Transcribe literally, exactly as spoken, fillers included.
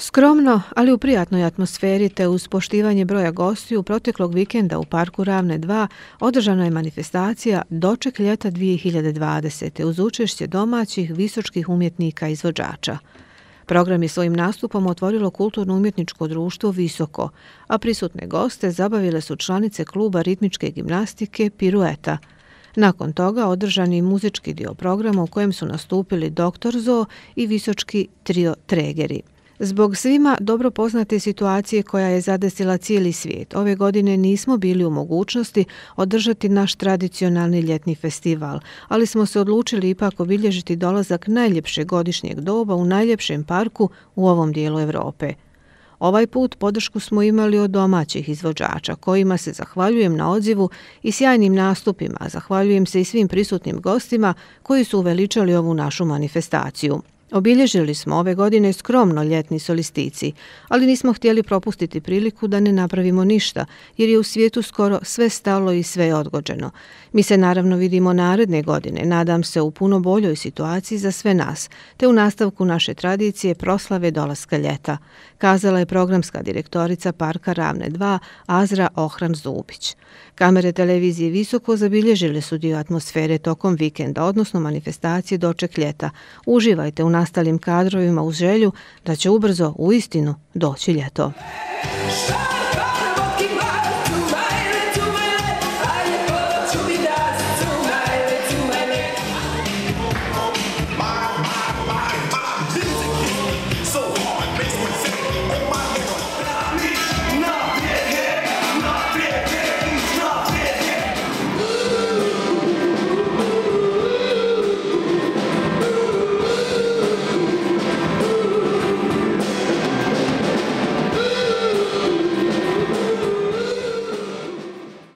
Skromno, ali u prijatnoj atmosferi te uz poštivanje broja gostiju proteklog vikenda u Parku Ravne dva održana je manifestacija Doček ljeta dvije hiljade dvadesete uz učešće domaćih visočkih umjetnika i izvođača. Program je svojim nastupom otvorilo kulturno-umjetničko društvo Visoko, a prisutne goste zabavile su članice kluba ritmičke gimnastike Pirueta. Nakon toga održan je muzički dio programa u kojem su nastupili doktor Zoo i visočki trio Tregeri. Zbog svima dobro poznate situacije koja je zadesila cijeli svijet, ove godine nismo bili u mogućnosti održati naš tradicionalni ljetni festival, ali smo se odlučili ipak obilježiti dolazak najljepšeg godišnjeg doba u najljepšem parku u ovom dijelu Europe. Ovaj put podršku smo imali od domaćih izvođača, kojima se zahvaljujem na odzivu i sjajnim nastupima, a zahvaljujem se i svim prisutnim gostima koji su uveličali ovu našu manifestaciju. Obilježili smo ove godine skromno ljetni solistici, ali nismo htjeli propustiti priliku da ne napravimo ništa, jer je u svijetu skoro sve stalo i sve je odgođeno. Mi se naravno vidimo naredne godine, nadam se u puno boljoj situaciji za sve nas, te u nastavku naše tradicije proslave dolaska ljeta, kazala je programska direktorica Parka Ravne dva Azra Ohran-Zubić. Kamere televizije Visoko zabilježile su dio atmosfere tokom vikenda, odnosno manifestacije Doček ljeta. Uživajte u nastalim kadrovima uz želju da će ubrzo uistinu doći ljeto.